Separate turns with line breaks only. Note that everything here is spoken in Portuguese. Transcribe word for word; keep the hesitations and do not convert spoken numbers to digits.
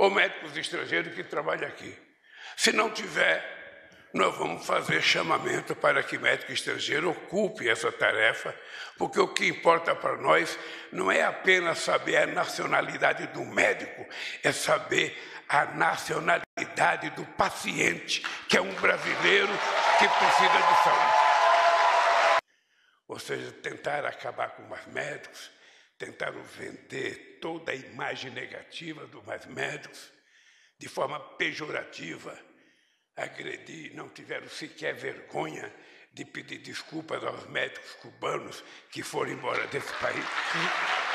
ou médicos estrangeiros que trabalham aqui. Se não tiver, nós vamos fazer chamamento para que médico estrangeiro ocupe essa tarefa, porque o que importa para nós não é apenas saber a nacionalidade do médico, é saber a nacionalidade do paciente, que é um brasileiro que precisa de saúde. Ou seja, tentar acabar com os médicos, tentaram vender toda a imagem negativa dos mais médicos, de forma pejorativa, agredir, não tiveram sequer vergonha de pedir desculpas aos médicos cubanos que foram embora desse país.